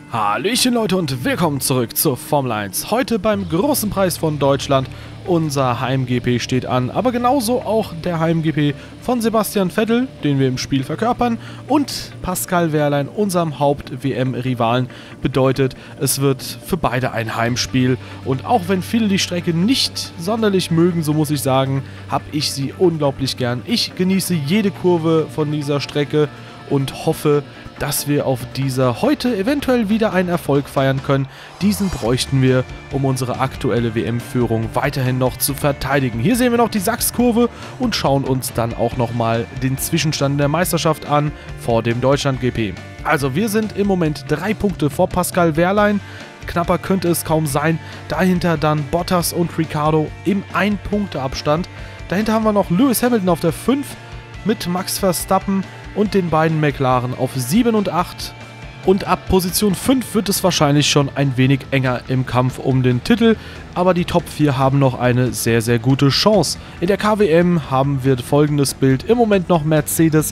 Hallöchen Leute und willkommen zurück zur Formel 1. Heute beim großen Preis von Deutschland. Unser Heim-GP steht an, aber genauso auch der Heim-GP von Sebastian Vettel, den wir im Spiel verkörpern, und Pascal Wehrlein, unserem Haupt-WM-Rivalen. Bedeutet, es wird für beide ein Heimspiel. Und auch wenn viele die Strecke nicht sonderlich mögen, so muss ich sagen, habe ich sie unglaublich gern. Ich genieße jede Kurve von dieser Strecke und hoffe, dass wir auf dieser heute eventuell wieder einen Erfolg feiern können. Diesen bräuchten wir, um unsere aktuelle WM-Führung weiterhin noch zu verteidigen. Hier sehen wir noch die Sachskurve und schauen uns dann auch nochmal den Zwischenstand der Meisterschaft an vor dem Deutschland-GP. Also wir sind im Moment 3 Punkte vor Pascal Wehrlein. Knapper könnte es kaum sein. Dahinter dann Bottas und Ricciardo im 1-Punkte-Abstand. Dahinter haben wir noch Lewis Hamilton auf der 5 mit Max Verstappen und den beiden McLaren auf 7 und 8. Und ab Position 5 wird es wahrscheinlich schon ein wenig enger im Kampf um den Titel, aber die Top 4 haben noch eine sehr, sehr gute Chance. In der KWM haben wir folgendes Bild. Im Moment noch Mercedes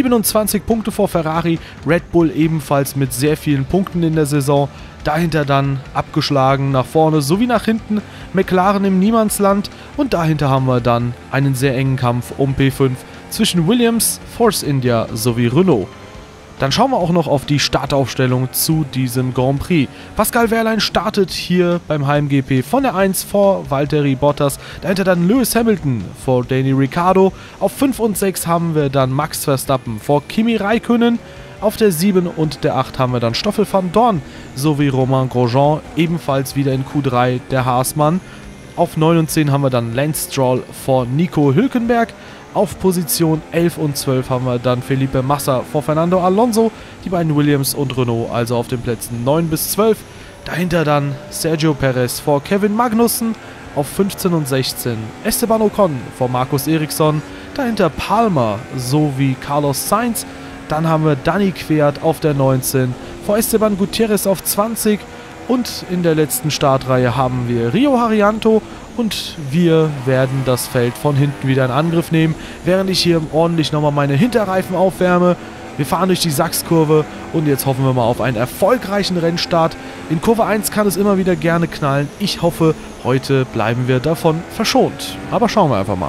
27 Punkte vor Ferrari, Red Bull ebenfalls mit sehr vielen Punkten in der Saison. Dahinter dann abgeschlagen nach vorne sowie nach hinten McLaren im Niemandsland und dahinter haben wir dann einen sehr engen Kampf um P5 zwischen Williams, Force India sowie Renault. Dann schauen wir auch noch auf die Startaufstellung zu diesem Grand Prix. Pascal Wehrlein startet hier beim Heim-GP von der 1 vor Valtteri Bottas. Dahinter dann Lewis Hamilton vor Danny Ricciardo. Auf 5 und 6 haben wir dann Max Verstappen vor Kimi Räikkönen. Auf der 7 und der 8 haben wir dann Stoffel van Dorn sowie Romain Grosjean, ebenfalls wieder in Q3 der Haasmann. Auf 9 und 10 haben wir dann Lance Stroll vor Nico Hülkenberg. Auf Position 11 und 12 haben wir dann Felipe Massa vor Fernando Alonso, die beiden Williams und Renault also auf den Plätzen 9 bis 12. Dahinter dann Sergio Perez vor Kevin Magnussen, auf 15 und 16 Esteban Ocon vor Marcus Ericsson, dahinter Palmer sowie Carlos Sainz. Dann haben wir Dani Kvyat auf der 19, vor Esteban Gutierrez auf 20 und in der letzten Startreihe haben wir Rio Haryanto. Und wir werden das Feld von hinten wieder in Angriff nehmen, während ich hier ordentlich nochmal meine Hinterreifen aufwärme. Wir fahren durch die Sachskurve und jetzt hoffen wir mal auf einen erfolgreichen Rennstart. In Kurve 1 kann es immer wieder gerne knallen. Ich hoffe, heute bleiben wir davon verschont. Aber schauen wir einfach mal.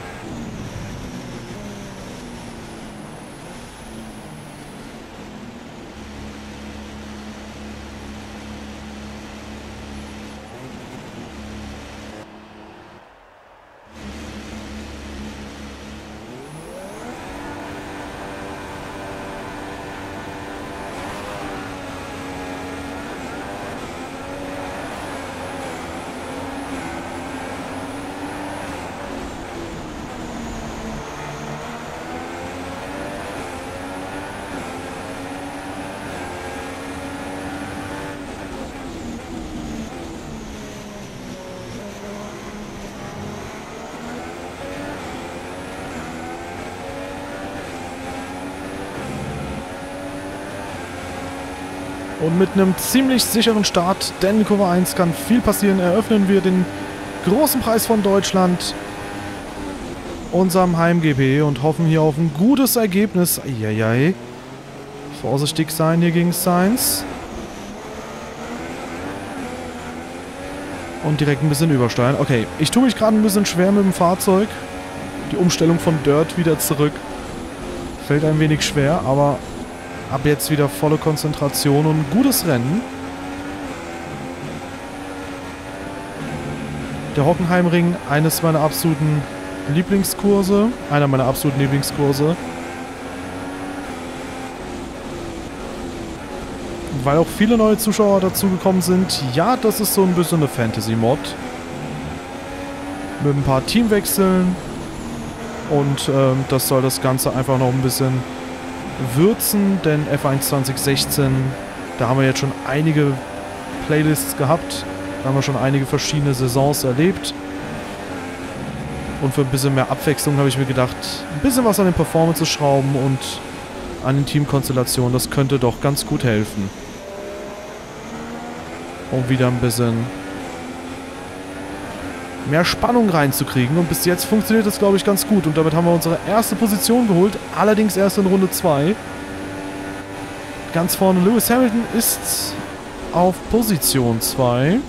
Und mit einem ziemlich sicheren Start, denn in Kurve 1 kann viel passieren, eröffnen wir den großen Preis von Deutschland, unserem Heim-GP, und hoffen hier auf ein gutes Ergebnis. Eieiei. Vorsichtig sein hier gegen Sainz. Und direkt ein bisschen übersteuern. Okay, ich tue mich gerade ein bisschen schwer mit dem Fahrzeug. Die Umstellung von Dirt wieder zurück fällt ein wenig schwer, aber ab jetzt wieder volle Konzentration und ein gutes Rennen. Der Hockenheimring, einer meiner absoluten Lieblingskurse. Weil auch viele neue Zuschauer dazugekommen sind. Ja, das ist so ein bisschen eine Fantasy-Mod. Mit ein paar Teamwechseln. Und das soll das Ganze einfach noch ein bisschen würzen, denn F1 2016, da haben wir jetzt schon einige Playlists gehabt, da haben wir schon einige verschiedene Saisons erlebt und für ein bisschen mehr Abwechslung habe ich mir gedacht, ein bisschen was an den Performance schrauben und an den Teamkonstellationen, das könnte doch ganz gut helfen, um wieder ein bisschen mehr Spannung reinzukriegen. Und bis jetzt funktioniert das, glaube ich, ganz gut. Und damit haben wir unsere erste Position geholt. Allerdings erst in Runde 2. Ganz vorne Lewis Hamilton ist auf Position 2.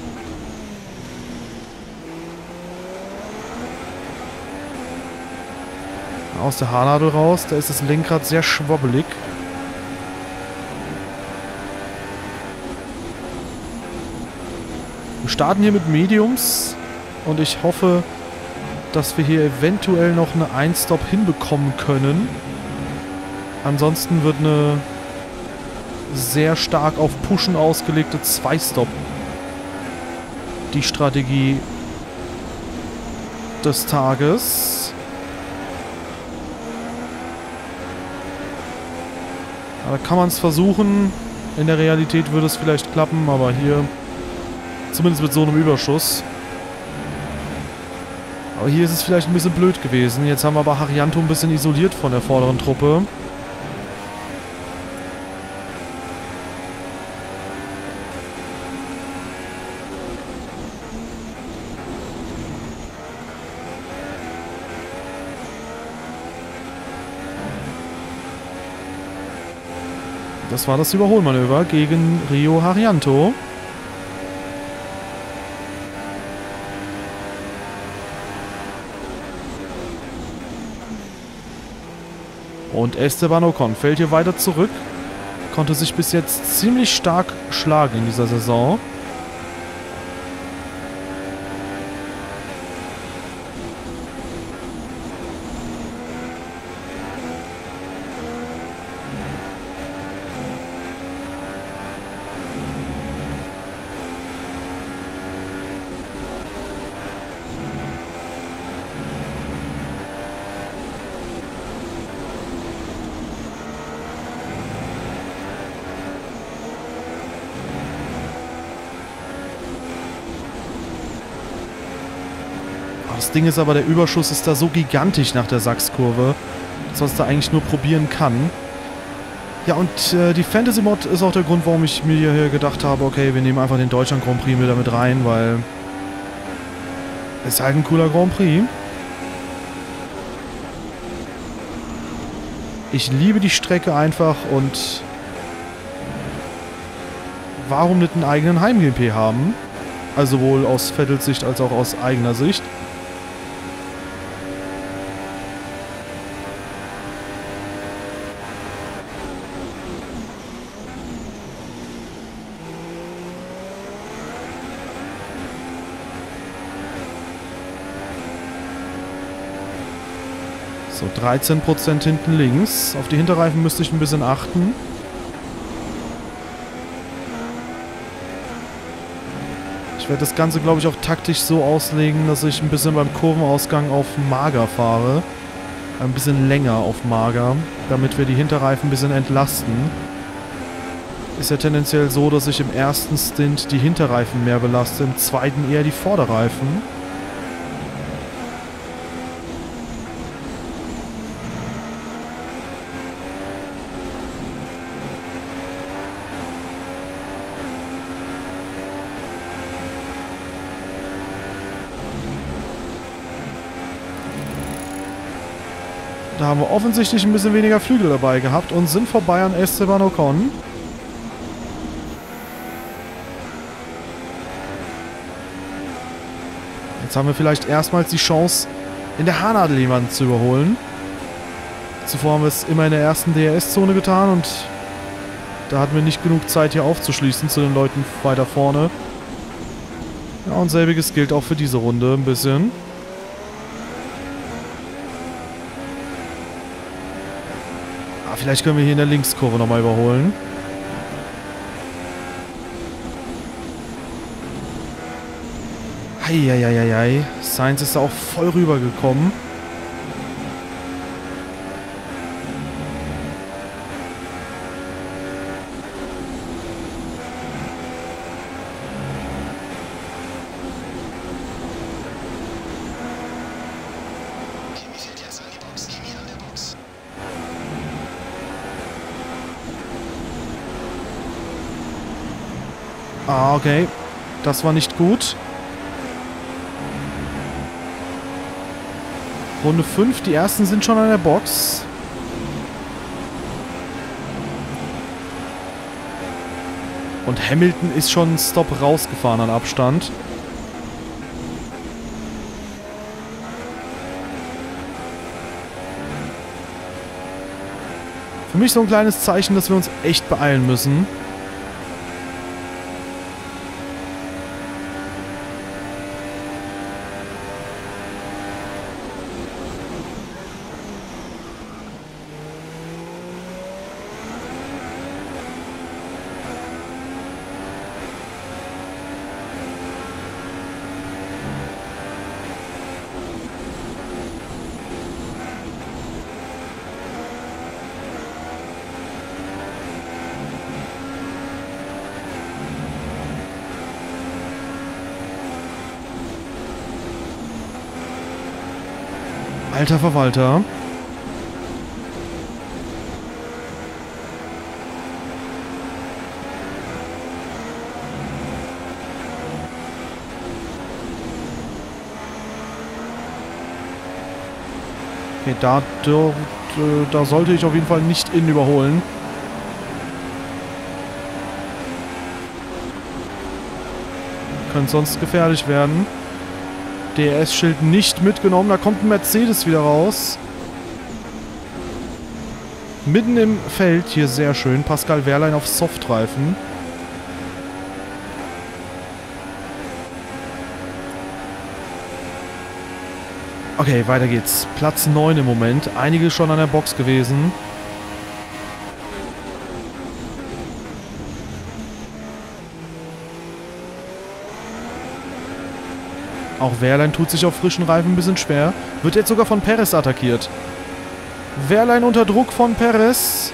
Aus der Haarnadel raus, da ist das Lenkrad sehr schwobbelig. Wir starten hier mit Mediums und ich hoffe, dass wir hier eventuell noch eine 1-Stop hinbekommen können. Ansonsten wird eine sehr stark auf Pushen ausgelegte 2-Stop die Strategie des Tages. Da kann man es versuchen. In der Realität würde es vielleicht klappen, aber hier zumindest mit so einem Überschuss. Aber hier ist es vielleicht ein bisschen blöd gewesen. Jetzt haben wir aber Haryanto ein bisschen isoliert von der vorderen Truppe. Das war das Überholmanöver gegen Rio Haryanto. Und Esteban Ocon fällt hier weiter zurück. Konnte sich bis jetzt ziemlich stark schlagen in dieser Saison. Das Ding ist aber, der Überschuss ist da so gigantisch nach der Sachskurve, dass man es da eigentlich nur probieren kann. Ja, und die Fantasy-Mod ist auch der Grund, warum ich mir hier gedacht habe, okay, wir nehmen einfach den Deutschland Grand Prix wieder mit rein, weil es ist halt ein cooler Grand Prix. Ich liebe die Strecke einfach und warum nicht einen eigenen Heim-GP haben? Also sowohl aus Vettels Sicht als auch aus eigener Sicht. So, 13% hinten links. Auf die Hinterreifen müsste ich ein bisschen achten. Ich werde das Ganze, glaube ich, auch taktisch so auslegen, dass ich ein bisschen beim Kurvenausgang auf Mager fahre. Ein bisschen länger auf Mager, damit wir die Hinterreifen ein bisschen entlasten. Ist ja tendenziell so, dass ich im ersten Stint die Hinterreifen mehr belaste, im zweiten eher die Vorderreifen. Da haben wir offensichtlich ein bisschen weniger Flügel dabei gehabt und sind vorbei an Esteban Ocon. Jetzt haben wir vielleicht erstmals die Chance, in der Haarnadel jemanden zu überholen. Zuvor haben wir es immer in der ersten DRS-Zone getan und da hatten wir nicht genug Zeit hier aufzuschließen zu den Leuten weiter vorne. Ja, und selbiges gilt auch für diese Runde ein bisschen. Vielleicht können wir hier in der Linkskurve nochmal überholen. Eieieiei. Sainz ist da auch voll rübergekommen. Ah, okay. Das war nicht gut. Runde 5, die ersten sind schon an der Box. Und Hamilton ist schon einen Stop rausgefahren an Abstand. Für mich so ein kleines Zeichen, dass wir uns echt beeilen müssen. Alter Verwalter. Okay, da sollte ich auf jeden Fall nicht innen überholen. Könnte sonst gefährlich werden. DRS-Schild nicht mitgenommen. Da kommt ein Mercedes wieder raus. Mitten im Feld. Hier sehr schön. Pascal Wehrlein auf Softreifen. Okay, weiter geht's. Platz 9 im Moment. Einige schon an der Box gewesen. Auch Wehrlein tut sich auf frischen Reifen ein bisschen schwer. Wird jetzt sogar von Perez attackiert. Wehrlein unter Druck von Perez.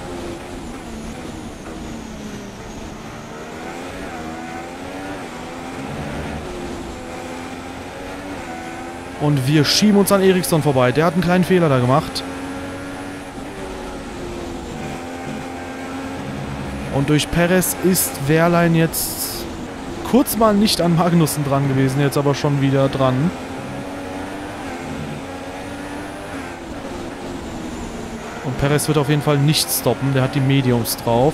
Und wir schieben uns an Eriksson vorbei. Der hat einen kleinen Fehler da gemacht. Und durch Perez ist Wehrlein jetzt kurz mal nicht an Magnussen dran gewesen, jetzt aber schon wieder dran. Und Perez wird auf jeden Fall nicht stoppen, der hat die Mediums drauf.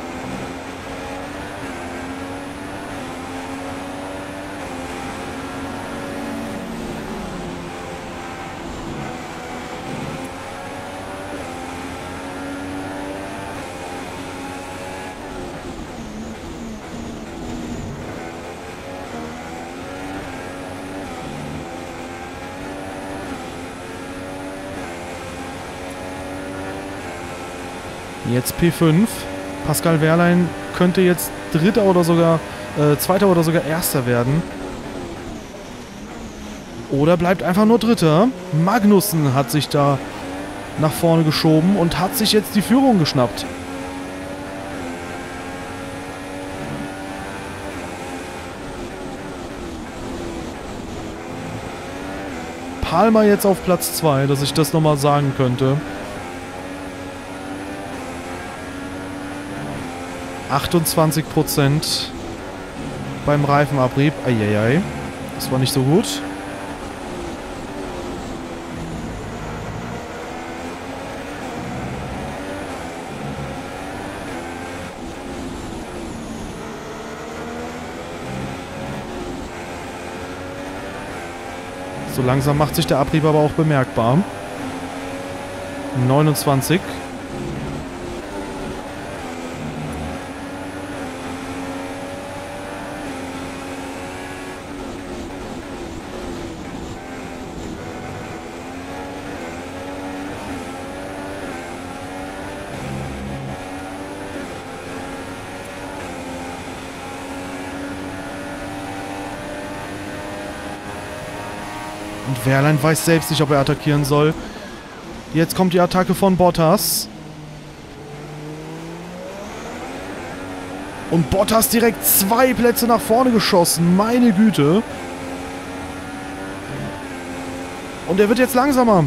Jetzt P5. Pascal Wehrlein könnte jetzt Dritter oder sogar Zweiter oder sogar Erster werden. Oder bleibt einfach nur Dritter. Magnussen hat sich da nach vorne geschoben und hat sich jetzt die Führung geschnappt. Palmer jetzt auf Platz 2, dass ich das nochmal sagen könnte. 28% beim Reifenabrieb. Eieiei. Das war nicht so gut. So langsam macht sich der Abrieb aber auch bemerkbar. 29. Und Wehrlein weiß selbst nicht, ob er attackieren soll. Jetzt kommt die Attacke von Bottas. Und Bottas direkt 2 Plätze nach vorne geschossen. Meine Güte. Und er wird jetzt langsamer.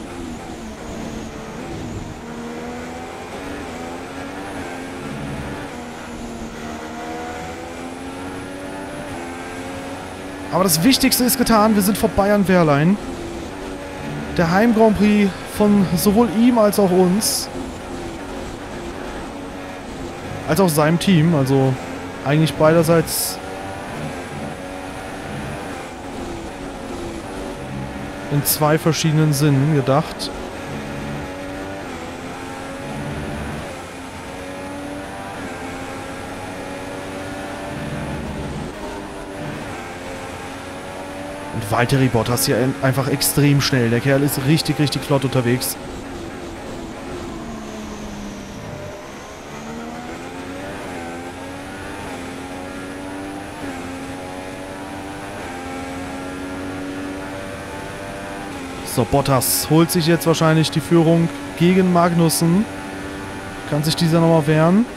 Aber das Wichtigste ist getan. Wir sind vorbei an Wehrlein. Der Heim-Grand Prix von sowohl ihm als auch uns. Als auch seinem Team. Also eigentlich beiderseits in zwei verschiedenen Sinnen gedacht. Und Valtteri Bottas hier einfach extrem schnell. Der Kerl ist richtig, richtig flott unterwegs. So, Bottas holt sich jetzt wahrscheinlich die Führung gegen Magnussen. Kann sich dieser nochmal wehren?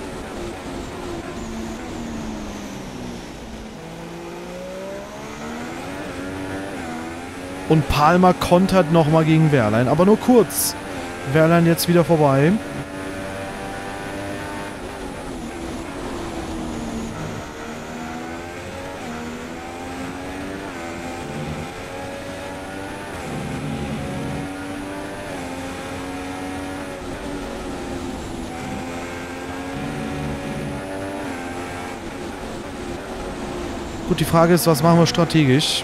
Und Palmer kontert nochmal gegen Wehrlein, aber nur kurz. Wehrlein jetzt wieder vorbei. Gut, die Frage ist, was machen wir strategisch?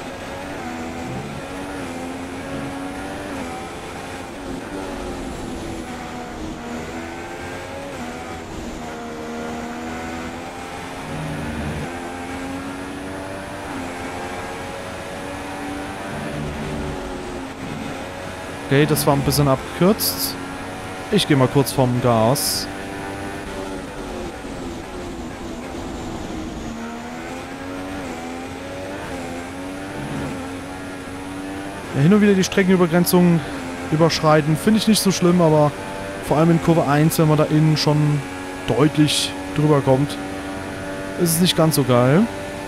Okay, das war ein bisschen abgekürzt. Ich gehe mal kurz vom Gas. Ja, hin und wieder die Streckenübergrenzung überschreiten, finde ich nicht so schlimm, aber vor allem in Kurve 1, wenn man da innen schon deutlich drüber kommt, ist es nicht ganz so geil.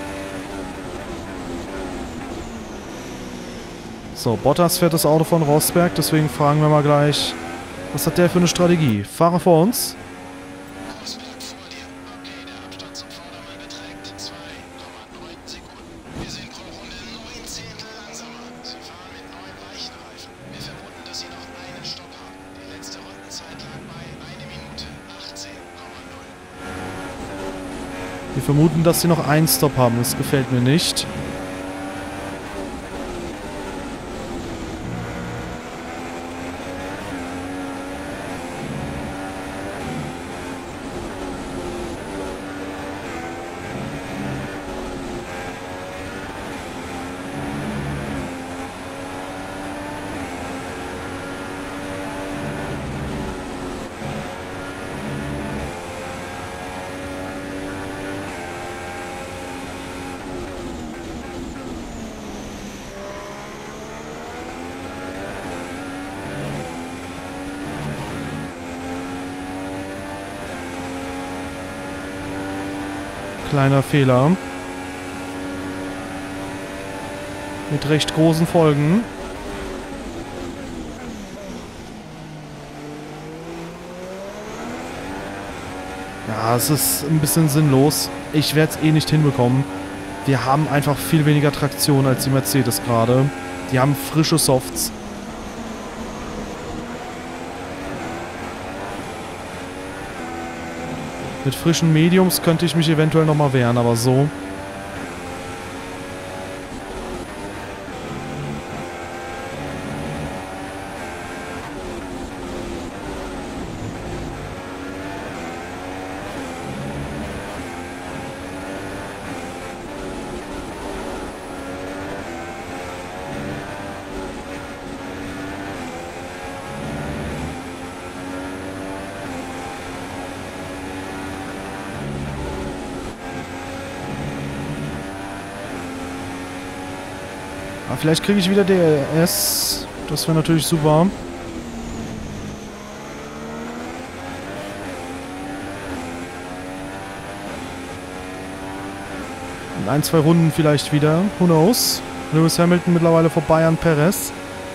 So, Bottas fährt das Auto von Rosberg, deswegen fragen wir mal gleich, was hat der für eine Strategie? Fahrer vor uns. Rosberg vor dir. Okay, der Abstand zum Vordermann beträgt 2,9 Sekunden. Wir sind pro Runde 9 Zehntel langsamer. Sie fahren mit neuen weichen Reifen. Wir vermuten, dass Sie noch einen Stopp haben. Die letzte Rundenzeit lag bei 1 Minute 18,0. Wir vermuten, dass sie noch einen Stop haben. Das gefällt mir nicht. Kleiner Fehler. Mit recht großen Folgen. Ja, es ist ein bisschen sinnlos. Ich werde es eh nicht hinbekommen. Wir haben einfach viel weniger Traktion als die Mercedes gerade. Die haben frische Softs. Mit frischen Mediums könnte ich mich eventuell nochmal wehren, aber so. Aber vielleicht kriege ich wieder DRS. Das wäre natürlich super. In 1, 2 Runden vielleicht wieder. Who knows? Lewis Hamilton mittlerweile vorbei an Perez.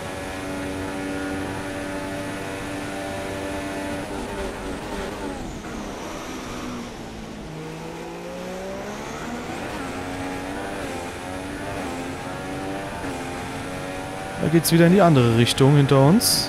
Da geht es wieder in die andere Richtung hinter uns.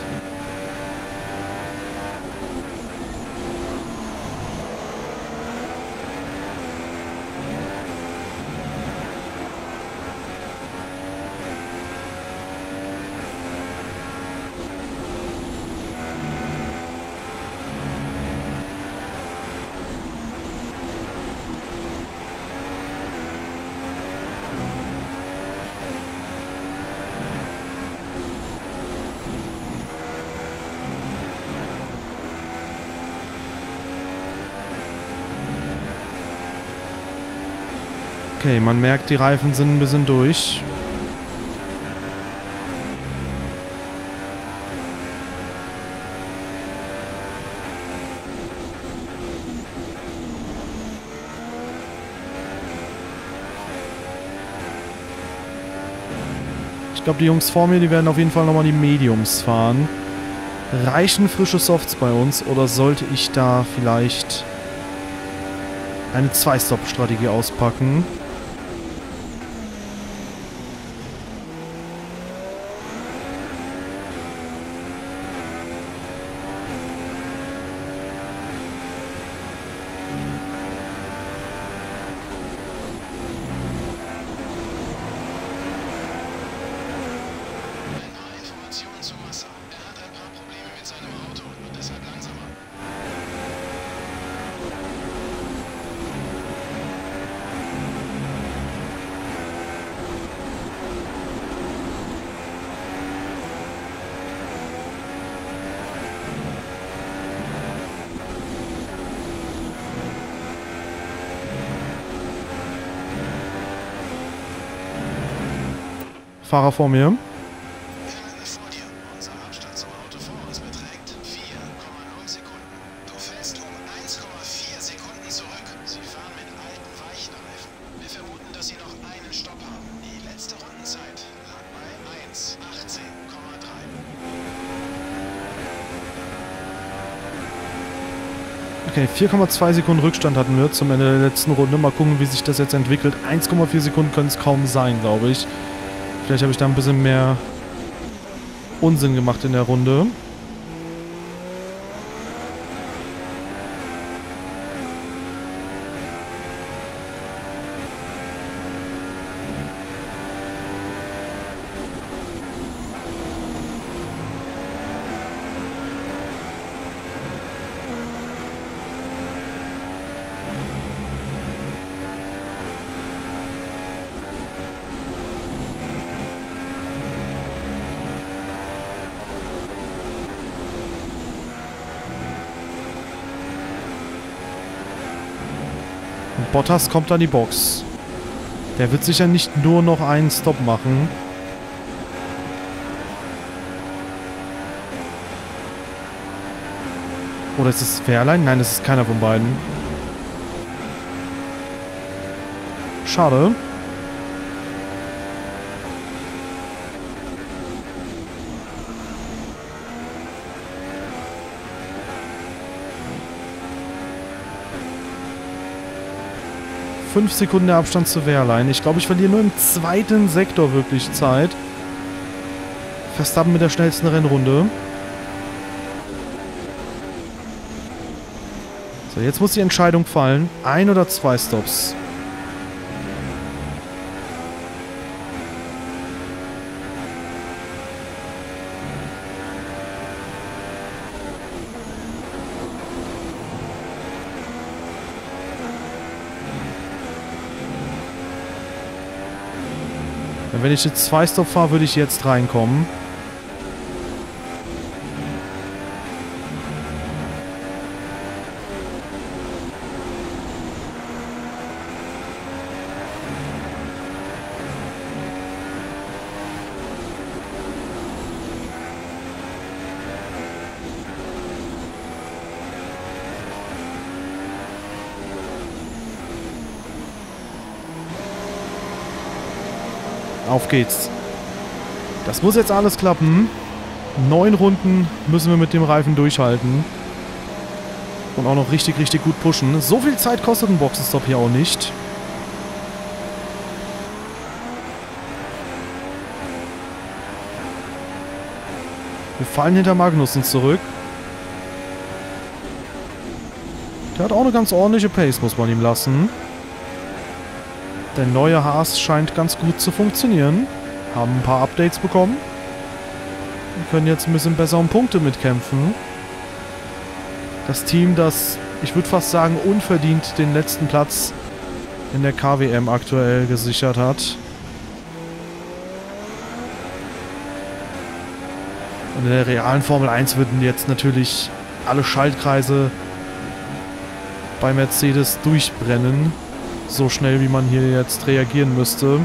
Okay, man merkt, die Reifen sind ein bisschen durch. Ich glaube, die Jungs vor mir, die werden auf jeden Fall nochmal die Mediums fahren. Reichen frische Softs bei uns oder sollte ich da vielleicht eine 2-Stop-Strategie auspacken? Fahrer vor mir. Vor dir. Unser Abstand zum Auto vor uns beträgt 4,0 Sekunden. Du fällst um 1,4 Sekunden zurück. Sie fahren mit alten weichen Reifen. Wir vermuten, dass sie noch einen Stopp haben. Die letzte Rundenzeit lag bei 1,18,3. Okay, 4,2 Sekunden Rückstand hatten wir zum Ende der letzten Runde. Mal gucken, wie sich das jetzt entwickelt. 1,4 Sekunden können es kaum sein, glaube ich. Vielleicht habe ich da ein bisschen mehr Unsinn gemacht in der Runde. Bottas kommt an die Box. Der wird sicher nicht nur noch einen Stop machen. Oder ist es Wehrlein? Nein, es ist keiner von beiden. Schade. Fünf Sekunden der Abstand zu Wehrlein. Ich glaube, ich verliere nur im zweiten Sektor wirklich Zeit. Verstappen mit der schnellsten Rennrunde. So, jetzt muss die Entscheidung fallen. 1 oder 2 Stops. Wenn ich jetzt 2 Stop fahre, würde ich jetzt reinkommen. Auf geht's. Das muss jetzt alles klappen. 9 Runden müssen wir mit dem Reifen durchhalten. Und auch noch richtig, richtig gut pushen. So viel Zeit kostet ein Boxenstopp hier auch nicht. Wir fallen hinter Magnussen zurück. Der hat auch eine ganz ordentliche Pace, muss man ihm lassen. Der neue Haas scheint ganz gut zu funktionieren. Haben ein paar Updates bekommen. Wir können jetzt ein bisschen besser um Punkte mitkämpfen. Das Team, das, ich würde fast sagen, unverdient den letzten Platz in der KWM aktuell gesichert hat. Und in der realen Formel 1 würden jetzt natürlich alle Schaltkreise bei Mercedes durchbrennen. so schnell, wie man hier jetzt reagieren müsste.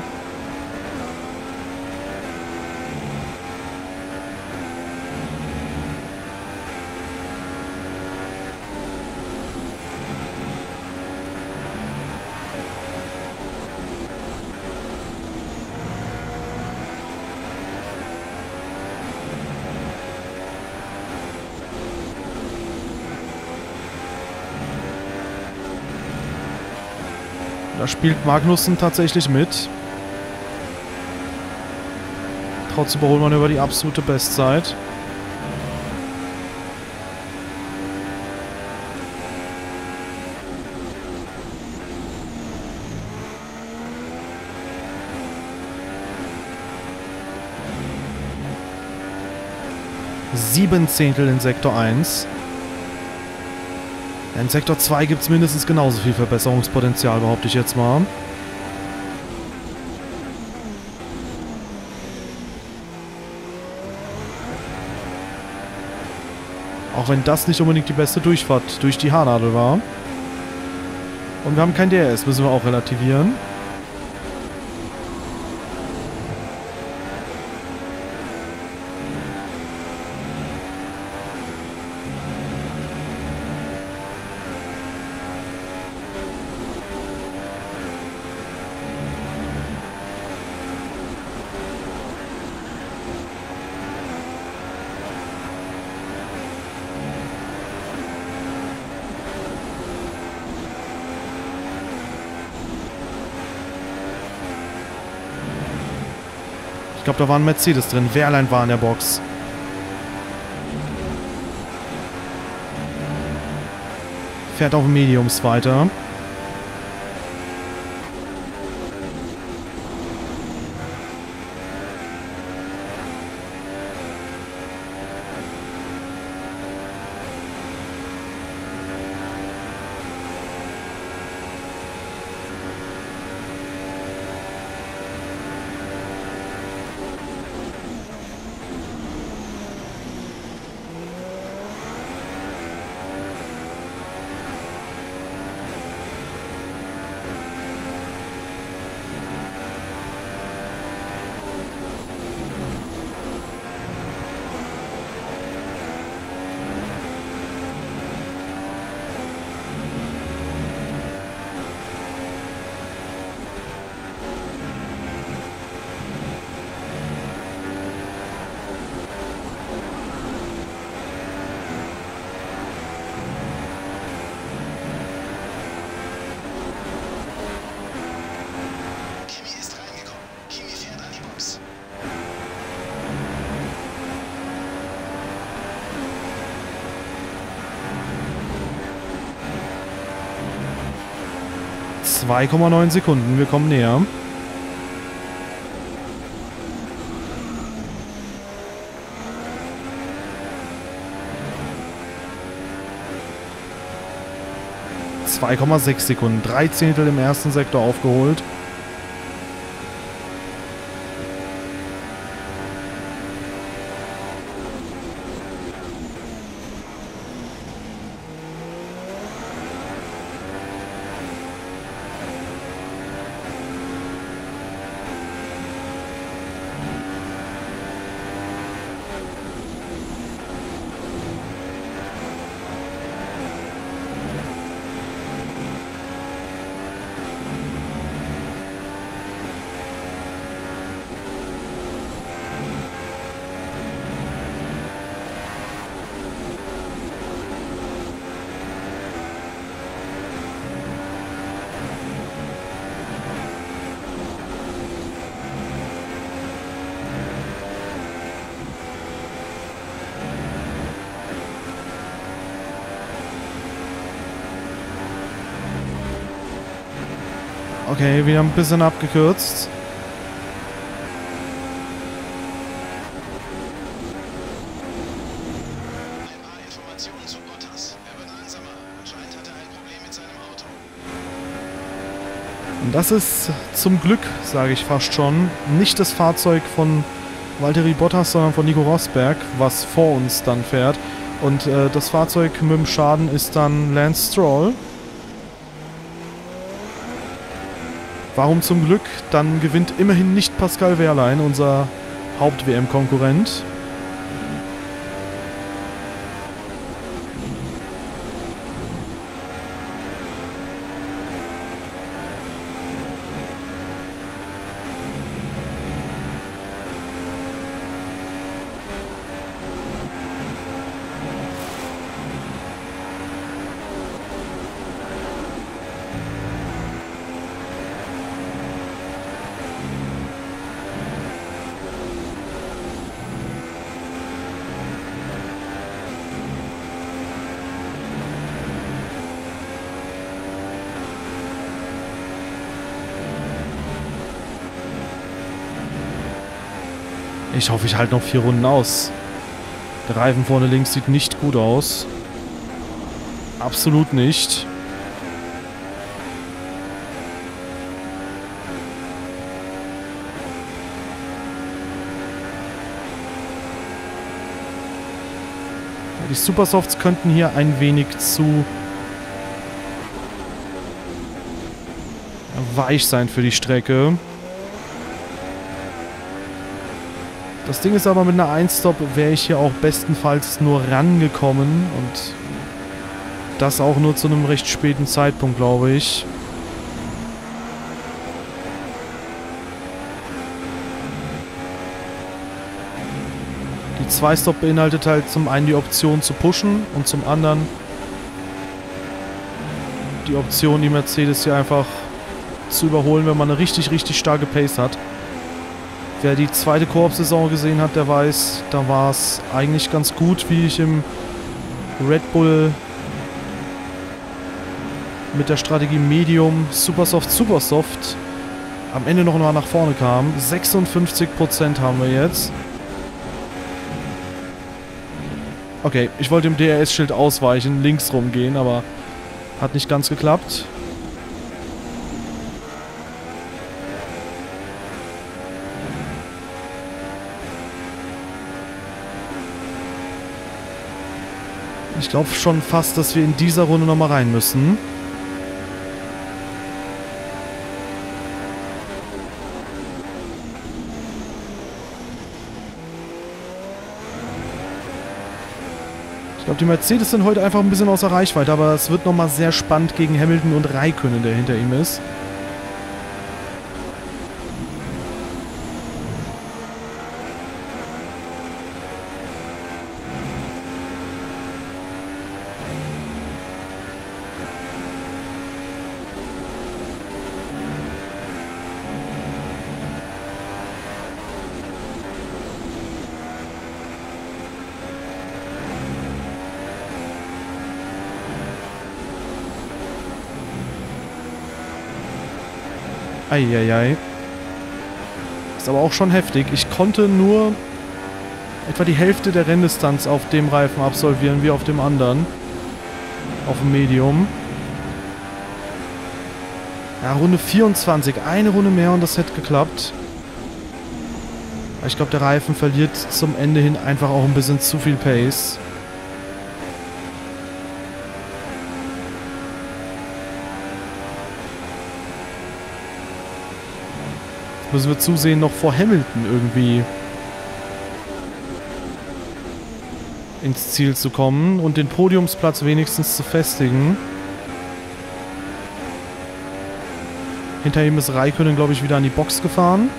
Da spielt Magnussen tatsächlich mit. Trotz überholt man über die absolute Bestzeit. Sieben Zehntel in Sektor 1. In Sektor 2 gibt es mindestens genauso viel Verbesserungspotenzial, behaupte ich jetzt mal. Auch wenn das nicht unbedingt die beste Durchfahrt durch die Haarnadel war. Und wir haben kein DRS, müssen wir auch relativieren. Ich glaube, da war ein Mercedes drin. Wehrlein war in der Box. Fährt auf Mediums weiter. Kimi ist reingekommen. Kimi fährt an die Box. ,9 Sekunden, wir kommen näher. ,6 Sekunden, 3 Zehntel im ersten Sektor aufgeholt. Okay, wieder ein bisschen abgekürzt. Ein paar Informationen zu Bottas. Er wird langsamer. Anscheinend hat er ein Problem mit seinem Auto. Und das ist zum Glück, sage ich fast schon, nicht das Fahrzeug von Valtteri Bottas, sondern von Nico Rosberg, was vor uns dann fährt. Und das Fahrzeug mit dem Schaden ist dann Lance Stroll. Warum zum Glück? Dann gewinnt immerhin nicht Pascal Wehrlein, unser Haupt-WM-Konkurrent. Ich hoffe, ich halte noch 4 Runden aus. Der Reifen vorne links sieht nicht gut aus. Absolut nicht. Die Supersofts könnten hier ein wenig zu weich sein für die Strecke. Das Ding ist aber, mit einer 1-Stop wäre ich hier auch bestenfalls nur rangekommen und das auch nur zu einem recht späten Zeitpunkt, glaube ich. Die 2-Stop beinhaltet halt zum einen die Option zu pushen und zum anderen die Option, die Mercedes hier einfach zu überholen, wenn man eine richtig, richtig starke Pace hat. Wer die zweite Koop-Saison gesehen hat, der weiß, da war es eigentlich ganz gut, wie ich im Red Bull mit der Strategie Medium, Supersoft, Supersoft am Ende noch mal nach vorne kam. 56% haben wir jetzt. Okay, ich wollte dem DRS-Schild ausweichen, links rumgehen, aber hat nicht ganz geklappt. Ich glaube schon fast, dass wir in dieser Runde nochmal rein müssen. Ich glaube, die Mercedes sind heute einfach ein bisschen außer Reichweite, aber es wird nochmal sehr spannend gegen Hamilton und Räikkönen, der hinter ihm ist. Eieiei. Ist aber auch schon heftig. Ich konnte nur etwa die Hälfte der Renndistanz auf dem Reifen absolvieren, wie auf dem anderen. Auf dem Medium. Ja, Runde 24. Eine Runde mehr und das hätte geklappt. Aber ich glaube, der Reifen verliert zum Ende hin einfach auch ein bisschen zu viel Pace. Müssen wir zusehen, noch vor Hamilton irgendwie ins Ziel zu kommen und den Podiumsplatz wenigstens zu festigen. Hinter ihm ist Räikkönen, glaube ich, wieder an die Box gefahren.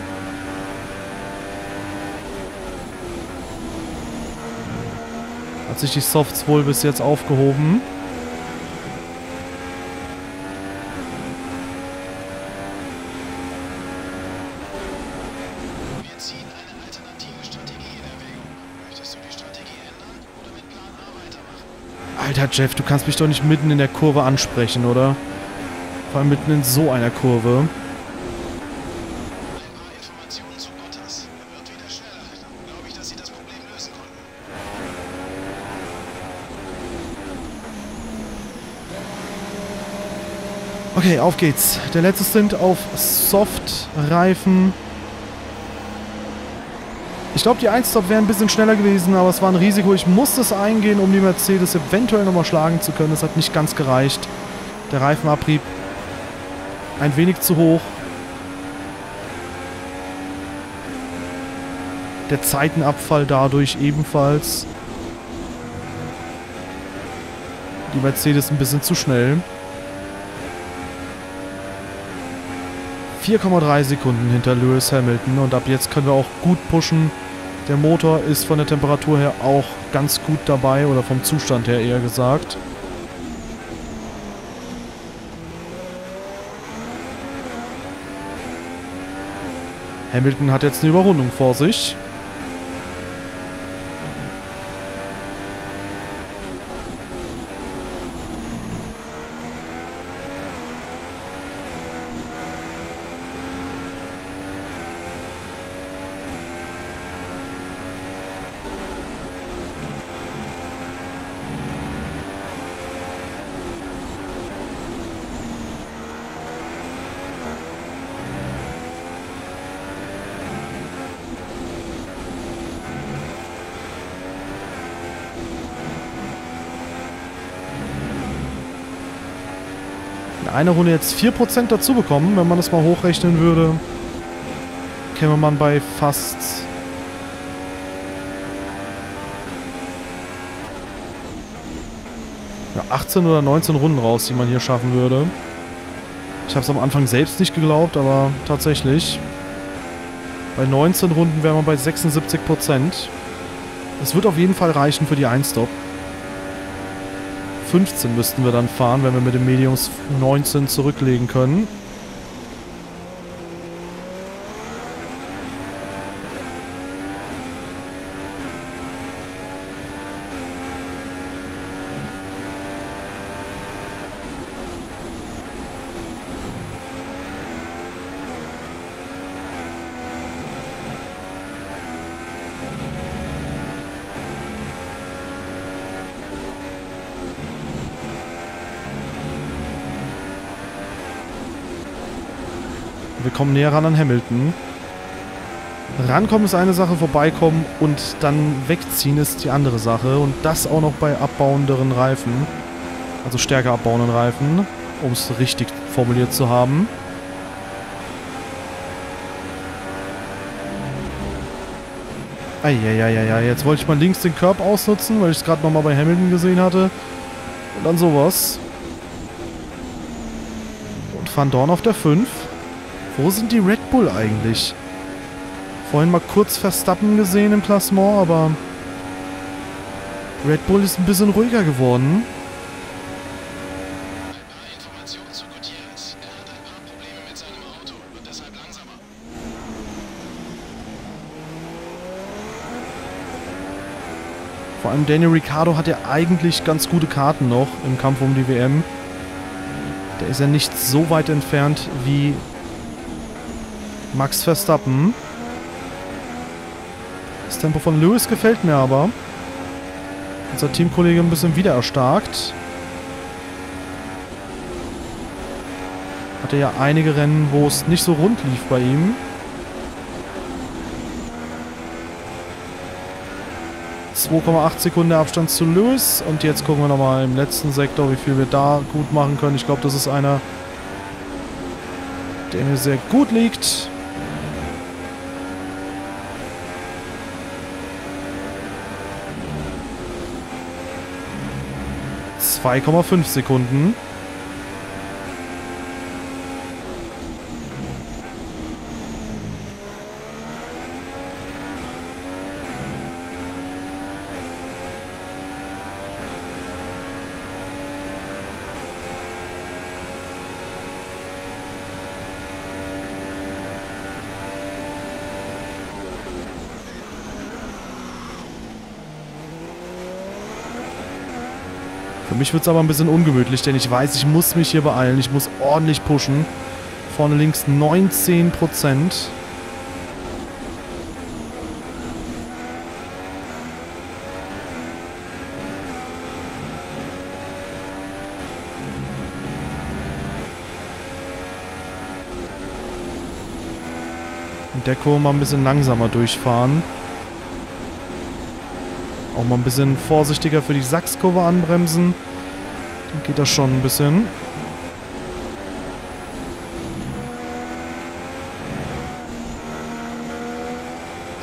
Hat sich die Softs wohl bis jetzt aufgehoben. Alter Jeff, du kannst mich doch nicht mitten in der Kurve ansprechen, oder? Vor allem mitten in so einer Kurve. Okay, auf geht's. Der letzte Stint auf Soft-Reifen. Ich glaube, die 1-Stop wäre ein bisschen schneller gewesen, aber es war ein Risiko. Ich musste es eingehen, um die Mercedes eventuell nochmal schlagen zu können. Es hat nicht ganz gereicht. Der Reifenabrieb ein wenig zu hoch. Der Zeitenabfall dadurch ebenfalls. Die Mercedes ein bisschen zu schnell. 4,3 Sekunden hinter Lewis Hamilton und ab jetzt können wir auch gut pushen. Der Motor ist von der Temperatur her auch ganz gut dabei oder vom Zustand her eher gesagt. Hamilton hat jetzt eine Überrundung vor sich. Eine Runde jetzt 4% dazu bekommen. Wenn man das mal hochrechnen würde, käme man bei fast ja, 18 oder 19 Runden raus, die man hier schaffen würde. Ich habe es am Anfang selbst nicht geglaubt, aber tatsächlich. Bei 19 Runden wäre man bei 76%. Das wird auf jeden Fall reichen für die Einstop. 15 müssten wir dann fahren, wenn wir mit dem Mediums 19 zurücklegen können. Wir kommen näher ran an Hamilton. Rankommen ist eine Sache, vorbeikommen und dann wegziehen ist die andere Sache. Und das auch noch bei abbauenderen Reifen. Also stärker abbauenden Reifen, um es richtig formuliert zu haben. Eieieiei, jetzt wollte ich mal links den Curb ausnutzen, weil ich es gerade nochmal bei Hamilton gesehen hatte. Und dann sowas. Und Van Dorn auf der 5. Wo sind die Red Bull eigentlich? Vorhin mal kurz Verstappen gesehen im Klassement, aber Red Bull ist ein bisschen ruhiger geworden. Ein paar Informationen zu Gutierrez. Er hat ein paar Probleme mit seinem Auto und deshalb langsamer. Vor allem Daniel Ricciardo hat ja eigentlich ganz gute Karten noch im Kampf um die WM. Der ist ja nicht so weit entfernt wie Max Verstappen. Das Tempo von Lewis gefällt mir aber. Unser Teamkollege ein bisschen wieder erstarkt. Hatte ja einige Rennen, wo es nicht so rund lief bei ihm. 2,8 Sekunden Abstand zu Lewis. Und jetzt gucken wir nochmal im letzten Sektor, wie viel wir da gut machen können. Ich glaube, das ist einer, der mir sehr gut liegt. ...2,5 Sekunden. Für mich wird es aber ein bisschen ungemütlich, denn ich weiß, ich muss mich hier beeilen. Ich muss ordentlich pushen. Vorne links 19%. In der Kurve mal ein bisschen langsamer durchfahren. Auch mal ein bisschen vorsichtiger für die Sachskurve anbremsen. Dann geht das schon ein bisschen.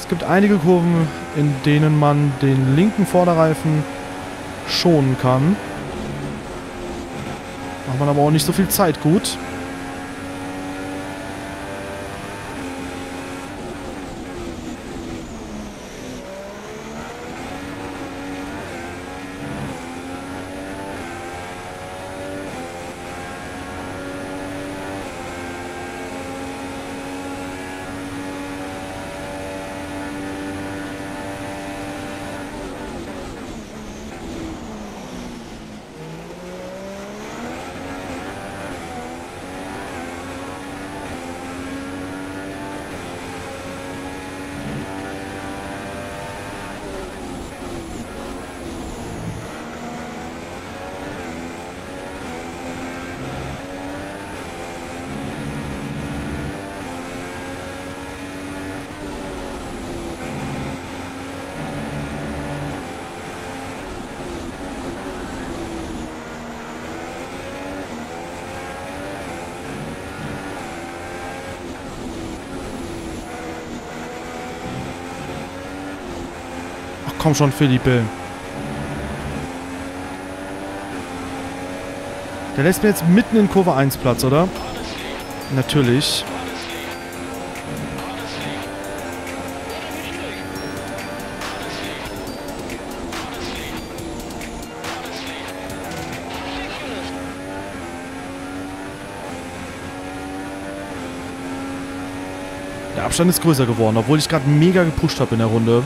gibt einige Kurven, in denen man den linken Vorderreifen schonen kann. Macht man aber auch nicht so viel Zeit gut. Komm schon, Felipe. Der lässt mir jetzt mitten in Kurve 1 Platz, oder? Natürlich. Der Abstand ist größer geworden, obwohl ich gerade mega gepusht habe in der Runde.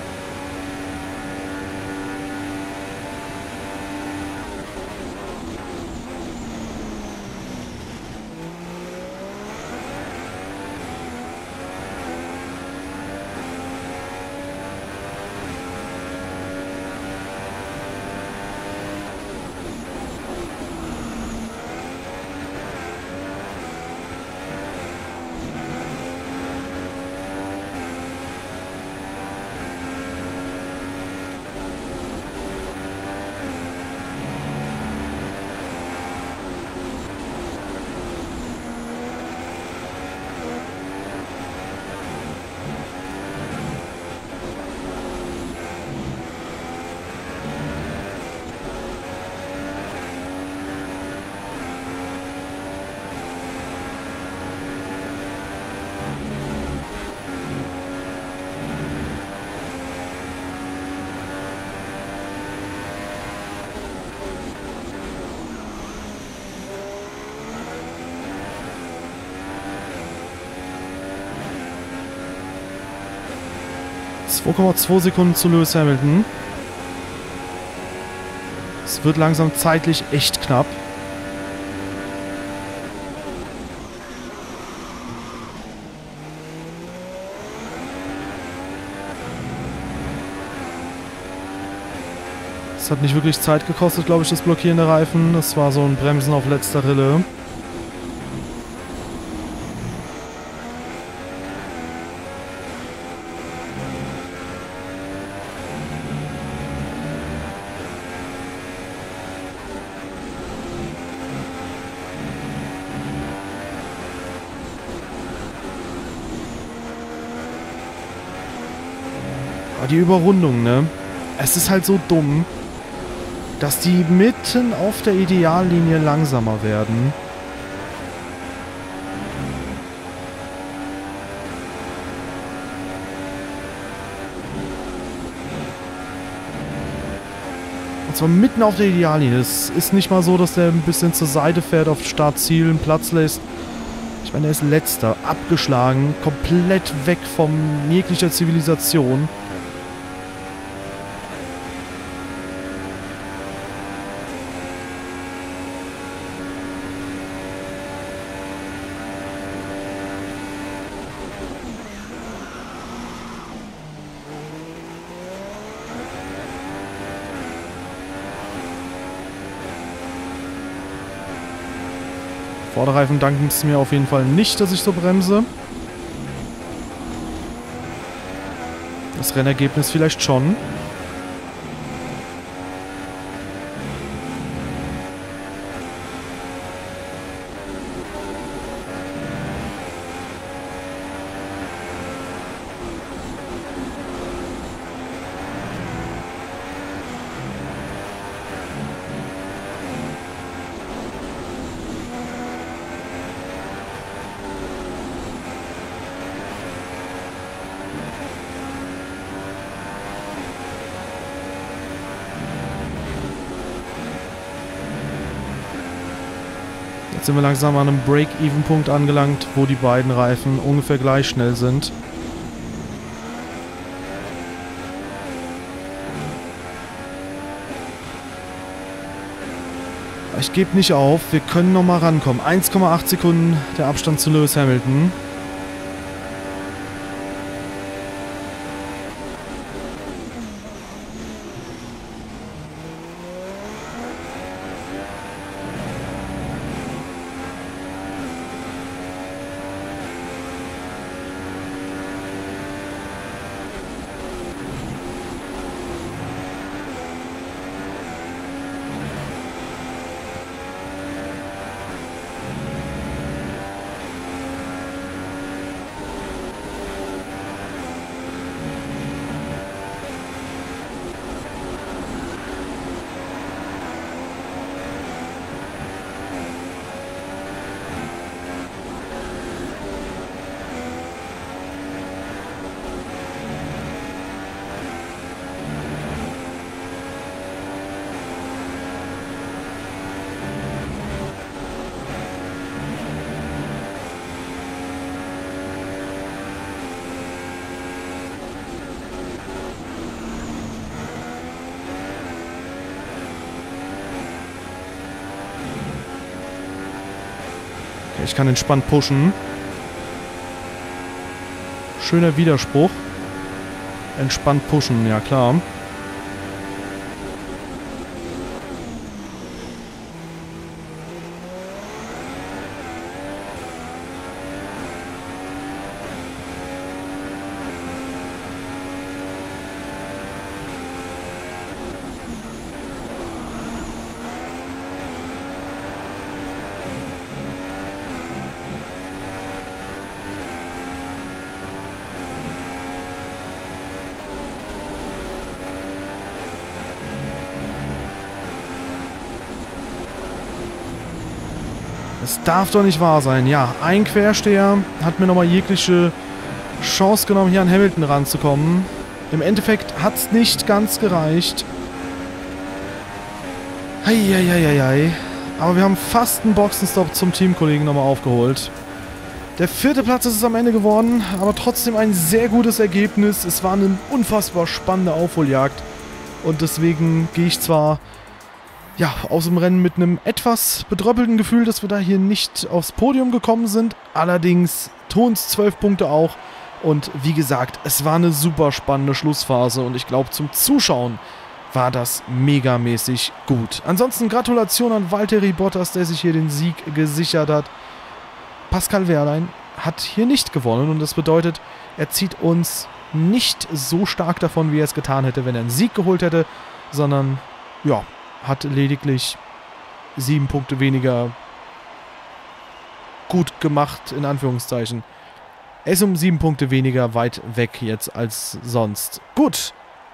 ...2,2 Sekunden zu Lewis Hamilton. Es wird langsam zeitlich echt knapp. Es hat nicht wirklich Zeit gekostet, glaube ich, das Blockieren der Reifen. Es war so ein Bremsen auf letzter Rille. Die Überrundung, ne? Es ist halt so dumm, dass die mitten auf der Ideallinie langsamer werden. Und zwar mitten auf der Ideallinie. Es ist nicht mal so, dass der ein bisschen zur Seite fährt, auf Startziel einen Platz lässt. Ich meine, er ist letzter, abgeschlagen, komplett weg von jeglicher Zivilisation. Vorderreifen danken es mir auf jeden Fall nicht, dass ich so bremse. Das Rennergebnis vielleicht schon. Jetzt sind wir langsam an einem Break-Even-Punkt angelangt, wo die beiden Reifen ungefähr gleich schnell sind. Ich gebe nicht auf, wir können nochmal rankommen. 1,8 Sekunden der Abstand zu Lewis Hamilton. Ich kann entspannt pushen. Schöner Widerspruch. Entspannt pushen, ja klar. Es darf doch nicht wahr sein. Ja, ein Quersteher hat mir nochmal jegliche Chance genommen, hier an Hamilton ranzukommen. Im Endeffekt hat es nicht ganz gereicht. Heieieiei. Aber wir haben fast einen Boxenstopp zum Teamkollegen nochmal aufgeholt. Der 4. Platz ist es am Ende geworden, aber trotzdem ein sehr gutes Ergebnis. Es war eine unfassbar spannende Aufholjagd. Und deswegen gehe ich zwar aus dem Rennen mit einem etwas bedröppelten Gefühl, dass wir da hier nicht aufs Podium gekommen sind. Allerdings tun es 12 Punkte auch. Und wie gesagt, es war eine super spannende Schlussphase. Und ich glaube, zum Zuschauen war das megamäßig gut. Ansonsten Gratulation an Valtteri Bottas, der sich hier den Sieg gesichert hat. Pascal Wehrlein hat hier nicht gewonnen. Und das bedeutet, er zieht uns nicht so stark davon, wie er es getan hätte, wenn er einen Sieg geholt hätte. Sondern, hat lediglich 7 Punkte weniger gut gemacht, in Anführungszeichen. Er ist um 7 Punkte weniger weit weg jetzt als sonst. Gut.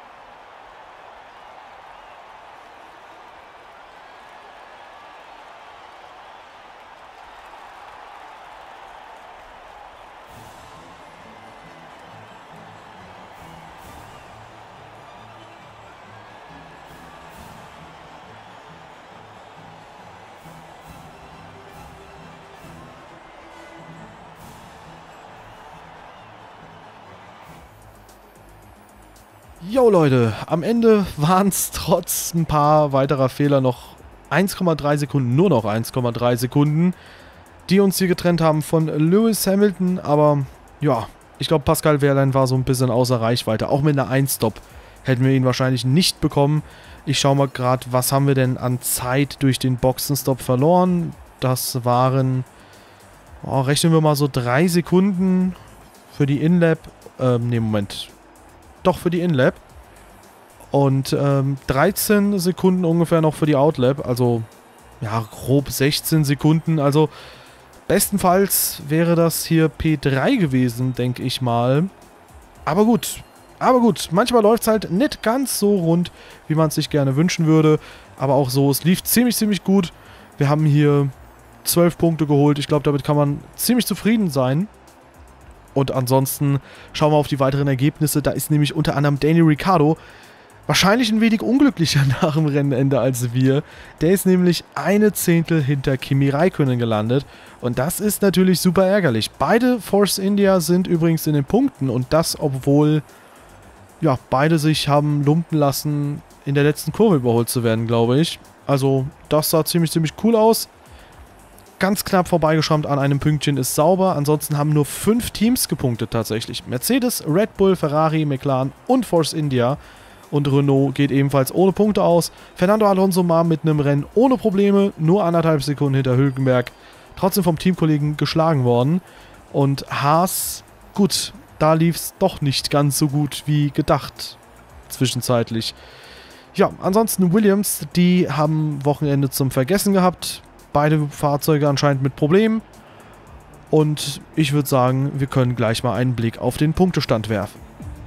Jo Leute, am Ende waren es trotz ein paar weiterer Fehler noch 1,3 Sekunden, nur noch 1,3 Sekunden, die uns hier getrennt haben von Lewis Hamilton. Aber ich glaube, Pascal Wehrlein war so ein bisschen außer Reichweite. Auch mit einer 1-Stop hätten wir ihn wahrscheinlich nicht bekommen. Ich schaue mal gerade, was haben wir denn an Zeit durch den Boxenstopp verloren. Das waren, rechnen wir mal so 3 Sekunden für die Inlap. Doch für die Inlap. Und 13 Sekunden ungefähr noch für die Outlap. Also, grob 16 Sekunden. Also, bestenfalls wäre das hier P3 gewesen, denke ich mal. Aber gut. Manchmal läuft es halt nicht ganz so rund, wie man es sich gerne wünschen würde. Aber auch so, es lief ziemlich gut. Wir haben hier 12 Punkte geholt. Ich glaube, damit kann man ziemlich zufrieden sein. Und ansonsten schauen wir auf die weiteren Ergebnisse. Da ist nämlich unter anderem Daniel Ricciardo wahrscheinlich ein wenig unglücklicher nach dem Rennenende als wir. Der ist nämlich eine Zehntel hinter Kimi Räikkönen gelandet. Und das ist natürlich super ärgerlich. Beide Force India sind übrigens in den Punkten. Und das, obwohl ja, beide sich haben lumpen lassen, in der letzten Kurve überholt zu werden, glaube ich. Also das sah ziemlich cool aus. Ganz knapp vorbeigeschrammt an einem Pünktchen ist sauber. Ansonsten haben nur 5 Teams gepunktet tatsächlich. Mercedes, Red Bull, Ferrari, McLaren und Force India. Und Renault geht ebenfalls ohne Punkte aus. Fernando Alonso mal mit einem Rennen ohne Probleme, nur 1,5 Sekunden hinter Hülkenberg. Trotzdem vom Teamkollegen geschlagen worden. Und Haas, gut, da lief es doch nicht ganz so gut wie gedacht. Zwischenzeitlich. Ja, ansonsten Williams, die haben Wochenende zum Vergessen gehabt. Beide Fahrzeuge anscheinend mit Problemen. Und ich würde sagen, wir können gleich mal einen Blick auf den Punktestand werfen.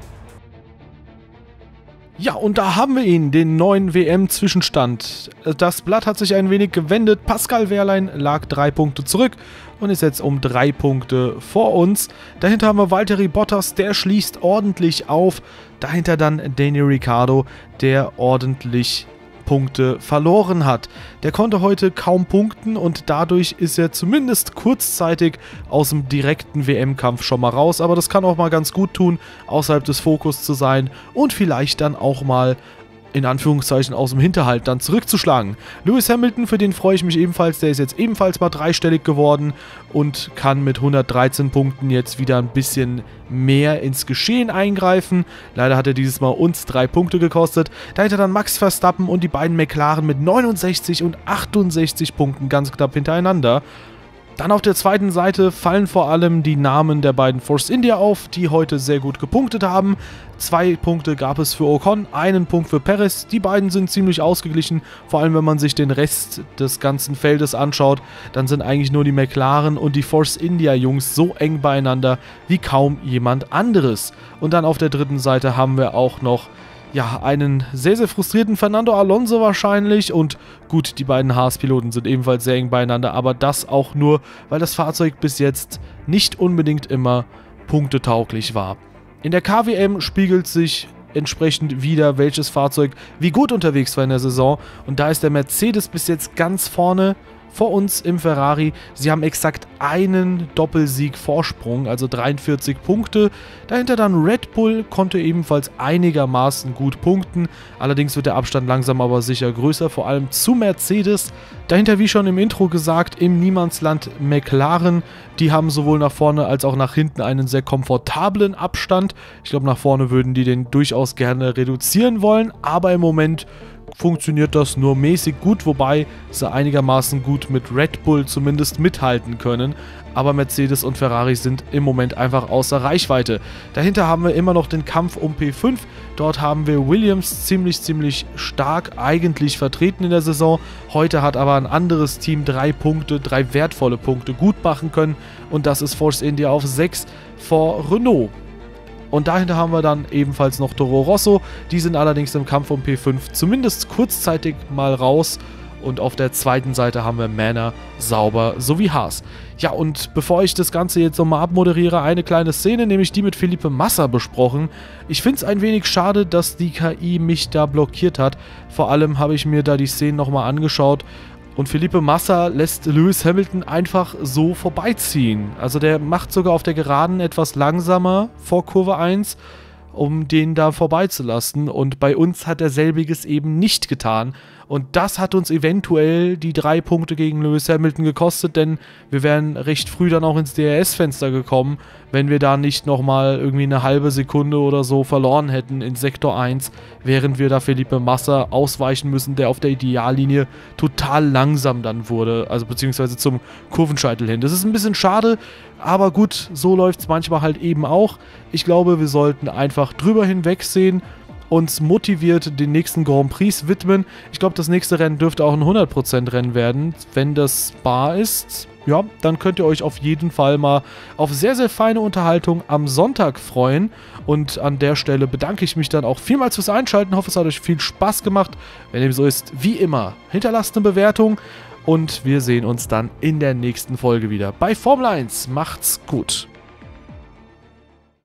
Ja, und da haben wir ihn, den neuen WM-Zwischenstand. Das Blatt hat sich ein wenig gewendet. Pascal Wehrlein lag 3 Punkte zurück und ist jetzt um 3 Punkte vor uns. Dahinter haben wir Valtteri Bottas, der schließt ordentlich auf. Dahinter dann Daniel Ricciardo, der ordentlich Punkte verloren hat. Der konnte heute kaum punkten und dadurch ist er zumindest kurzzeitig aus dem direkten WM-Kampf schon mal raus, aber das kann auch mal ganz gut tun, außerhalb des Fokus zu sein und vielleicht dann auch mal in Anführungszeichen aus dem Hinterhalt dann zurückzuschlagen. Lewis Hamilton, für den freue ich mich ebenfalls, der ist jetzt ebenfalls mal dreistellig geworden und kann mit 113 Punkten jetzt wieder ein bisschen mehr ins Geschehen eingreifen. Leider hat er dieses Mal uns 3 Punkte gekostet. Dahinter dann Max Verstappen und die beiden McLaren mit 69 und 68 Punkten ganz knapp hintereinander. Dann auf der zweiten Seite fallen vor allem die Namen der beiden Force India auf, die heute sehr gut gepunktet haben. 2 Punkte gab es für Ocon, 1 Punkt für Perez. Die beiden sind ziemlich ausgeglichen, vor allem wenn man sich den Rest des ganzen Feldes anschaut. Dann sind eigentlich nur die McLaren und die Force India Jungs so eng beieinander wie kaum jemand anderes. Und dann auf der dritten Seite haben wir auch noch einen sehr frustrierten Fernando Alonso wahrscheinlich und gut, die beiden Haas-Piloten sind ebenfalls sehr eng beieinander, aber das auch nur, weil das Fahrzeug bis jetzt nicht unbedingt immer punktetauglich war. In der KWM spiegelt sich entsprechend wieder, welches Fahrzeug wie gut unterwegs war in der Saison und da ist der Mercedes bis jetzt ganz vorne vor uns im Ferrari. Sie haben exakt einen Doppelsieg Vorsprung, also 43 Punkte. Dahinter dann Red Bull, konnte ebenfalls einigermaßen gut punkten. Allerdings wird der Abstand langsam aber sicher größer, vor allem zu Mercedes. Dahinter, wie schon im Intro gesagt, im Niemandsland McLaren. Die haben sowohl nach vorne als auch nach hinten einen sehr komfortablen Abstand. Ich glaube, nach vorne würden die den durchaus gerne reduzieren wollen, aber im Moment funktioniert das nur mäßig gut, wobei sie einigermaßen gut mit Red Bull zumindest mithalten können. Aber Mercedes und Ferrari sind im Moment einfach außer Reichweite. Dahinter haben wir immer noch den Kampf um P5. Dort haben wir Williams ziemlich stark eigentlich vertreten in der Saison. Heute hat aber ein anderes Team 3 wertvolle Punkte gut machen können. Und das ist Force India auf 6 vor Renault. Und dahinter haben wir dann ebenfalls noch Toro Rosso. Die sind allerdings im Kampf um P5 zumindest kurzzeitig mal raus. Und auf der zweiten Seite haben wir Manor, Sauber sowie Haas. Ja, und bevor ich das Ganze jetzt nochmal abmoderiere, eine kleine Szene, nämlich die mit Felipe Massa besprochen. Ich finde es ein wenig schade, dass die KI mich da blockiert hat. Vor allem habe ich mir da die Szenen nochmal angeschaut. Und Felipe Massa lässt Lewis Hamilton einfach so vorbeiziehen. Also der macht sogar auf der Geraden etwas langsamer vor Kurve 1, um den da vorbeizulassen. Und bei uns hat er selbiges eben nicht getan. Und das hat uns eventuell die 3 Punkte gegen Lewis Hamilton gekostet, denn wir wären recht früh dann auch ins DRS-Fenster gekommen, wenn wir da nicht nochmal irgendwie eine halbe Sekunde oder so verloren hätten in Sektor 1, während wir da Felipe Massa ausweichen müssen, der auf der Ideallinie total langsam dann wurde, also beziehungsweise zum Kurvenscheitel hin. Das ist ein bisschen schade, aber gut, so läuft es manchmal halt eben auch. Ich glaube, wir sollten einfach drüber hinwegsehen, uns motiviert den nächsten Grand Prix widmen. Ich glaube, das nächste Rennen dürfte auch ein 100% Rennen werden. Wenn das bar ist, ja, dann könnt ihr euch auf jeden Fall mal auf sehr feine Unterhaltung am Sonntag freuen. Und an der Stelle bedanke ich mich dann auch vielmals fürs Einschalten. Hoffe, es hat euch viel Spaß gemacht. Wenn dem so ist, wie immer, hinterlasst eine Bewertung. Und wir sehen uns dann in der nächsten Folge wieder bei Formel 1. Macht's gut.